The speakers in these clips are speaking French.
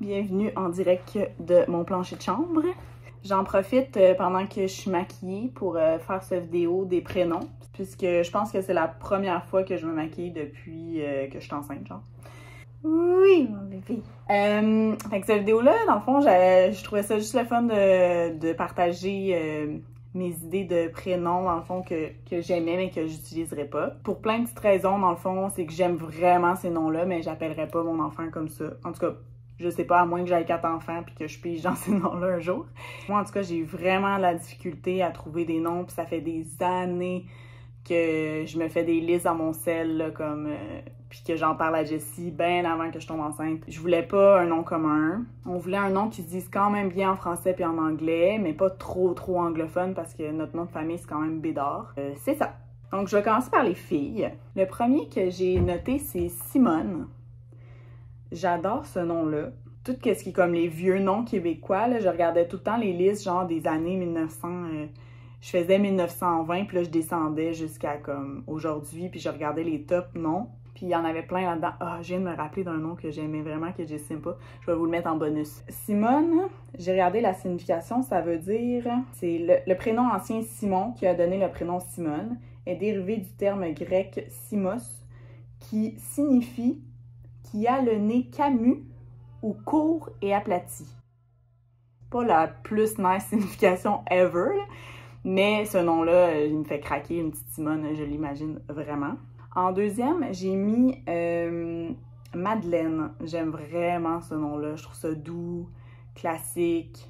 Bienvenue en direct de mon plancher de chambre. J'en profite pendant que je suis maquillée pour faire cette vidéo des prénoms, puisque je pense que c'est la première fois que je me maquille depuis que je suis enceinte, genre. Oui, mon bébé. Fait que cette vidéo-là, dans le fond, je trouvais ça juste le fun de partager mes idées de prénoms, dans le fond, que j'aimais mais que j'utiliserais pas. Pour plein de petites raisons, dans le fond, c'est que j'aime vraiment ces noms-là, mais j'appellerais pas mon enfant comme ça. En tout cas, je sais pas, à moins que j'aille 4 enfants puis que je pige dans ces noms-là un jour. Moi, en tout cas, j'ai eu vraiment de la difficulté à trouver des noms, puis ça fait des années que je me fais des listes dans mon cell, là, comme... puis que j'en parle à Jessie bien avant que je tombe enceinte. Je voulais pas un nom commun. On voulait un nom qui se dise quand même bien en français puis en anglais, mais pas trop anglophone parce que notre nom de famille, c'est quand même Bédard. C'est ça. Donc, je vais commencer par les filles. Le premier que j'ai noté, c'est Simone. J'adore ce nom-là. Tout ce qui est comme les vieux noms québécois, là, je regardais tout le temps les listes, genre des années 1900... je faisais 1920, puis là, je descendais jusqu'à comme aujourd'hui, puis je regardais les top noms. Puis il y en avait plein là-dedans. Ah, je viens de me rappeler d'un nom que j'aimais vraiment, que j'estime pas. Je vais vous le mettre en bonus. Simone, j'ai regardé la signification, ça veut dire... C'est le prénom ancien Simon qui a donné le prénom Simone, est dérivé du terme grec simos, qui signifie qui a le nez camus ou court et aplati. Pas la plus nice signification ever, là, mais ce nom-là, il me fait craquer, une petite Simone, je l'imagine vraiment. En deuxième, j'ai mis Madeleine. J'aime vraiment ce nom-là. Je trouve ça doux, classique.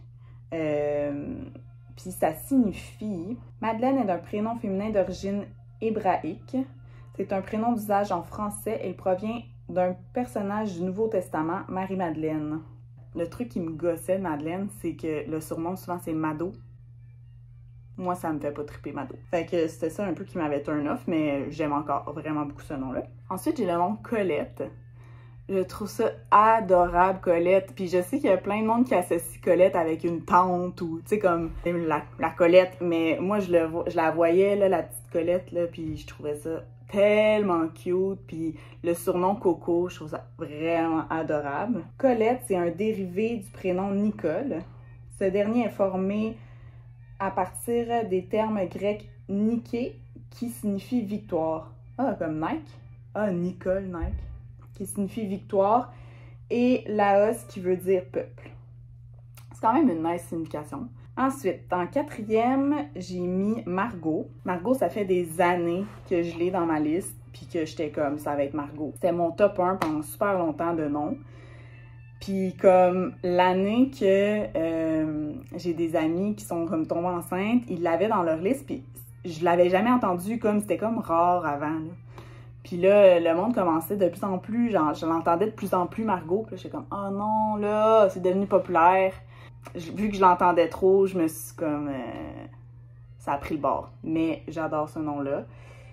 Puis ça signifie... Madeleine est un prénom féminin d'origine hébraïque. C'est un prénom d'usage en français et il provient d'un personnage du Nouveau Testament, Marie-Madeleine. Le truc qui me gossait de Madeleine, c'est que le surnom, souvent, c'est Mado. Moi, ça me fait pas triper Mado. Fait que c'était ça un peu qui m'avait turn off, mais j'aime encore vraiment beaucoup ce nom-là. Ensuite, j'ai le nom Colette. Je trouve ça adorable, Colette. Puis je sais qu'il y a plein de monde qui associe Colette avec une tante ou, tu sais, comme la Colette. Mais moi, je la voyais, là, la petite Colette, là, puis je trouvais ça tellement cute. Puis le surnom Coco, je trouve ça vraiment adorable. Colette, c'est un dérivé du prénom Nicole. Ce dernier est formé à partir des termes grecs Nike, qui signifie victoire. Ah, comme Nike. Ah, Nicole, Nike, qui signifie victoire, et Laos, qui veut dire peuple. C'est quand même une nice signification. Ensuite, en quatrième, j'ai mis Margot. Margot, ça fait des années que je l'ai dans ma liste, puis que j'étais comme, ça va être Margot. C'était mon top 1 pendant super longtemps de noms. Puis comme l'année que j'ai des amis qui sont comme tombés enceintes, ils l'avaient dans leur liste, puis je l'avais jamais entendu, comme c'était comme rare avant, là. Puis là, le monde commençait de plus en plus, genre, je l'entendais de plus en plus Margot, puis là, j'étais comme « Oh non, là, c'est devenu populaire ». Vu que je l'entendais trop, je me suis comme... ça a pris le bord. Mais j'adore ce nom-là.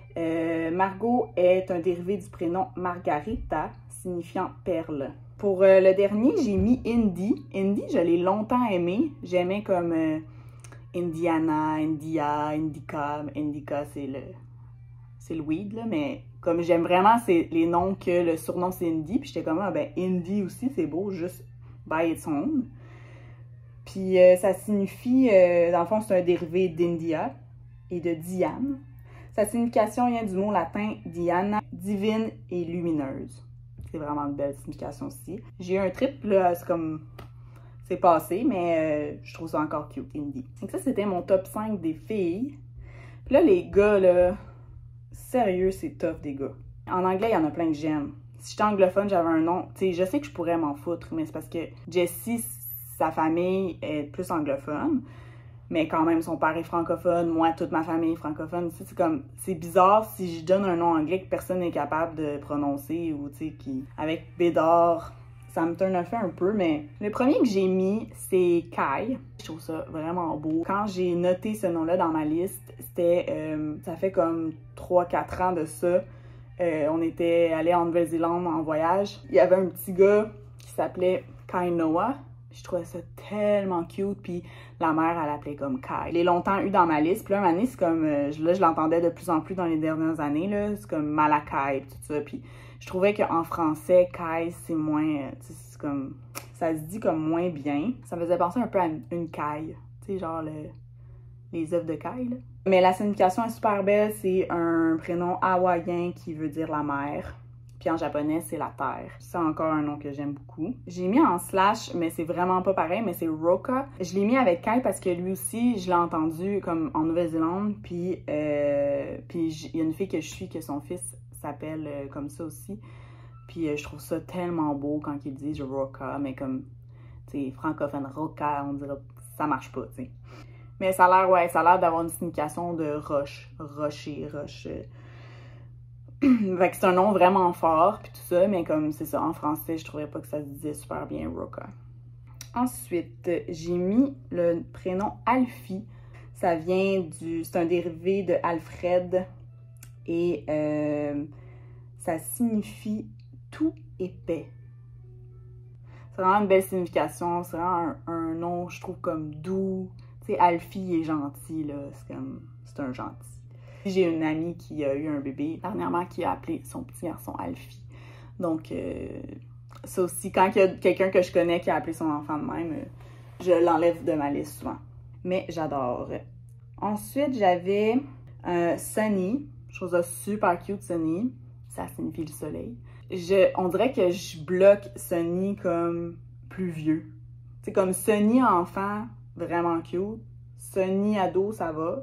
Margot est un dérivé du prénom Margarita, signifiant perle. Pour le dernier, j'ai mis Indy. Indy, je l'ai longtemps aimé. J'aimais comme Indiana, India, Indica. Indica, c'est le weed, là, mais comme j'aime vraiment les noms que le surnom c'est Indy, puis j'étais comme, ah ben Indy aussi, c'est beau, juste by its own. Puis ça signifie, dans le fond, c'est un dérivé d'India et de Diane. Sa signification vient du mot latin Diana, divine et lumineuse. C'est vraiment une belle signification aussi. J'ai eu un trip, là, c'est comme... c'est passé, mais je trouve ça encore cute, Indy. Donc ça, c'était mon top 5 des filles. Puis là, les gars, là... Sérieux, c'est tough, des gars. En anglais, il y en a plein que j'aime. Si j'étais anglophone, j'avais un nom... Tu sais, je sais que je pourrais m'en foutre, mais c'est parce que Jessie, sa famille est plus anglophone. Mais quand même, son père est francophone, moi, toute ma famille est francophone. C'est comme, c'est bizarre si je donne un nom anglais que personne n'est capable de prononcer ou, tu sais, avec Bédard, ça me turn off un peu, mais le premier que j'ai mis, c'est Kai. Je trouve ça vraiment beau. Quand j'ai noté ce nom-là dans ma liste, c'était, ça fait comme 3-4 ans de ça. On était allés en Nouvelle-Zélande en voyage. Il y avait un petit gars qui s'appelait Kai Noah. Je trouvais ça tellement cute, puis la mère, elle l'appelait comme Kai. Je l'ai longtemps eu dans ma liste, puis là, c'est comme, là, je l'entendais de plus en plus dans les dernières années, là, c'est comme Malakai, tout ça, puis je trouvais qu'en français, Kai, c'est moins, c'est comme, ça se dit comme moins bien. Ça me faisait penser un peu à une caille, tu sais, genre les œufs de caille, là. Mais la signification est super belle, c'est un prénom hawaïen qui veut dire la mer. Puis en japonais, c'est la terre. C'est encore un nom que j'aime beaucoup. J'ai mis en slash, mais c'est vraiment pas pareil, mais c'est Roka. Je l'ai mis avec Kai parce que lui aussi, je l'ai entendu comme en Nouvelle-Zélande. Puis il y a une fille que je suis que son fils s'appelle comme ça aussi. Puis je trouve ça tellement beau quand ils disent Roka, mais comme, tu sais, francophone, Roka, on dirait ça marche pas, tu sais. Mais ça a l'air, ouais, ça a l'air d'avoir une signification de roche, rocher, roche. Fait que c'est un nom vraiment fort, puis tout ça, mais comme c'est ça, en français, je trouvais pas que ça se disait super bien, Roka. Ensuite, j'ai mis le prénom Alfie. Ça vient c'est un dérivé de Alfred, et ça signifie tout épais. C'est vraiment une belle signification, c'est vraiment un nom, je trouve, comme doux. Tu sais, Alfie est gentil, là, c'est un gentil. J'ai une amie qui a eu un bébé dernièrement qui a appelé son petit garçon Alfie. Donc, ça aussi, quand il y a quelqu'un que je connais qui a appelé son enfant de même, je l'enlève de ma liste souvent. Mais j'adore. Ensuite, j'avais Sunny. Je trouve ça super cute, Sunny. Ça signifie le soleil. On dirait que je bloque Sunny comme plus vieux. C'est comme Sunny enfant, vraiment cute. Sunny ado, ça va.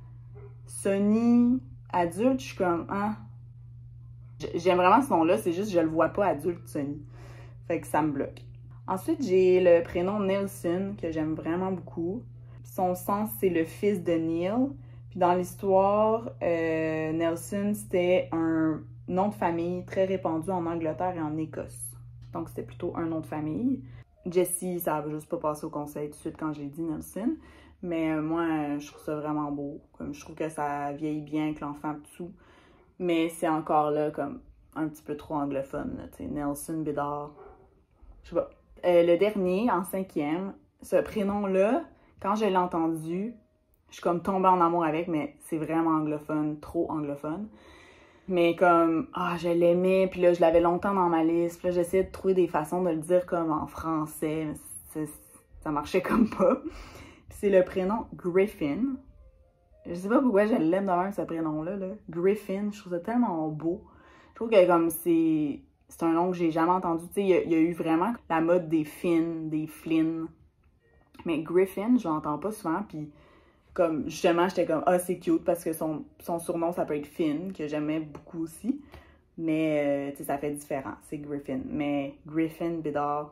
Sunny adulte, je suis comme, ah. J'aime vraiment ce nom-là, c'est juste que je le vois pas adulte, Sunny. Fait que ça me bloque. Ensuite, j'ai le prénom Nelson, que j'aime vraiment beaucoup. Son sens, c'est le fils de Neil. Puis dans l'histoire, Nelson, c'était un nom de famille très répandu en Angleterre et en Écosse. Donc, c'était plutôt un nom de famille. Jessie, ça va juste pas passer au conseil tout de suite quand je l'ai dit, Nelson. Mais moi, je trouve ça vraiment beau. Comme je trouve que ça vieillit bien avec l'enfant dessous. Mais c'est encore là comme un petit peu trop anglophone. Tu sais, Nelson Bédard. Je sais pas. Le dernier, en 5e, ce prénom-là, quand je l'ai entendu, je suis comme tombée en amour avec, mais c'est vraiment anglophone, trop anglophone. Mais comme, je l'aimais, puis là, je l'avais longtemps dans ma liste. Puis là, j'essayais de trouver des façons de le dire comme en français. Mais ça marchait comme pas. C'est le prénom Griffin. Je sais pas pourquoi je l'aime de même, ce prénom-là. Là. Griffin, je trouve ça tellement beau. Je trouve que comme c'est un nom que j'ai jamais entendu. Tu sais, il y a eu vraiment la mode des Finn, des Flynn. Mais Griffin, je l'entends pas souvent. Puis comme justement, j'étais comme, c'est cute parce que son surnom, ça peut être Finn, que j'aimais beaucoup aussi. Mais, tu sais, ça fait différent. C'est Griffin. Mais Griffin, Bédard,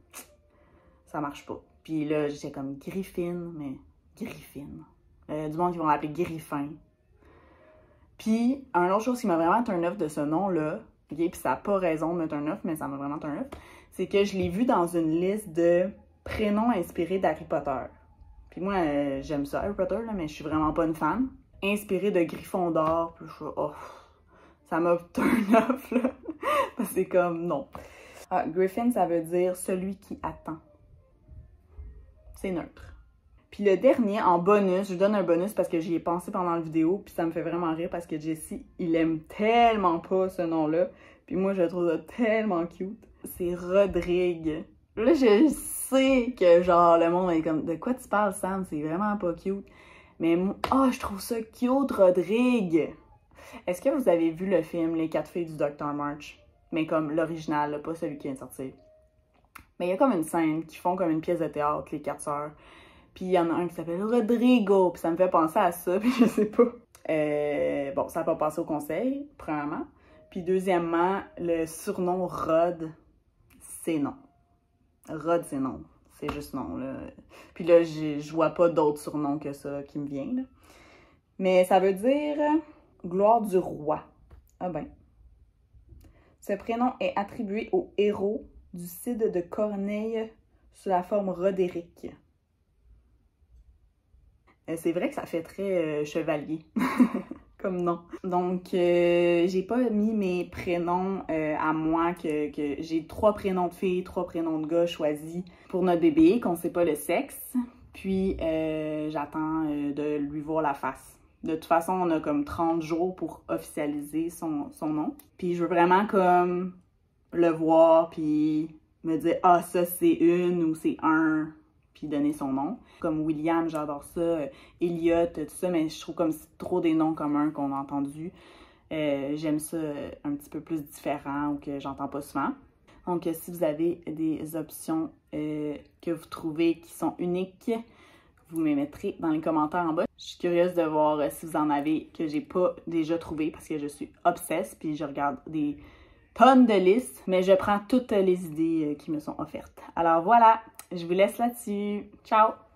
ça marche pas. Puis là, j'étais comme Griffin, mais Griffin. Du monde qui vont l'appeler Griffin. Puis, un autre chose qui m'a vraiment turn off de ce nom-là, ok, puis ça n'a pas raison de me turn off, mais ça m'a vraiment turn off, c'est que je l'ai vu dans une liste de prénoms inspirés d'Harry Potter. Puis moi, j'aime ça, Harry Potter, là, mais je suis vraiment pas une fan. Inspiré de Gryffondor, puis je suis ça m'a turn off, là. Parce que c'est comme, non. Griffin, ça veut dire celui qui attend. C'est neutre. Puis le dernier, en bonus, je donne un bonus parce que j'y ai pensé pendant la vidéo, puis ça me fait vraiment rire parce que Jessie, il aime tellement pas ce nom-là, puis moi, je le trouve ça tellement cute. C'est Rodrigue. Là, je sais que, genre, le monde est comme, de quoi tu parles, Sam? C'est vraiment pas cute. Mais moi, je trouve ça cute, Rodrigue. Est-ce que vous avez vu le film Les 4 filles du Dr. March? Mais comme l'original, pas celui qui vient de sortir. Mais il y a comme une scène qui font comme une pièce de théâtre, les 4 sœurs. Puis il y en a un qui s'appelle Rodrigo, puis ça me fait penser à ça, puis je sais pas. Bon, ça n'a pas passé au conseil, premièrement. Puis deuxièmement, le surnom Rod, c'est non. Rod, c'est non. C'est juste non, là. Puis là, je vois pas d'autres surnoms que ça qui me viennent, là. Mais ça veut dire gloire du roi. Ah ben. Ce prénom est attribué au héros du Cid de Corneille sous la forme Roderick. C'est vrai que ça fait très chevalier, comme nom. Donc, j'ai pas mis mes prénoms à moi, que j'ai 3 prénoms de filles, 3 prénoms de gars choisis pour notre bébé, qu'on sait pas le sexe. Puis, j'attends de lui voir la face. De toute façon, on a comme 30 jours pour officialiser son nom. Puis, je veux vraiment comme le voir, puis me dire « Ah, ça c'est une » ou « c'est un », puis donner son nom. Comme William, j'adore ça, Elliot, tout ça, mais je trouve comme c'est trop des noms communs qu'on a entendus. J'aime ça un petit peu plus différent ou que j'entends pas souvent. Donc, si vous avez des options que vous trouvez qui sont uniques, vous me mettrez dans les commentaires en bas. Je suis curieuse de voir si vous en avez que j'ai pas déjà trouvé parce que je suis obsesse puis je regarde des tonnes de listes, mais je prends toutes les idées qui me sont offertes. Alors voilà, je vous laisse là-dessus. Ciao!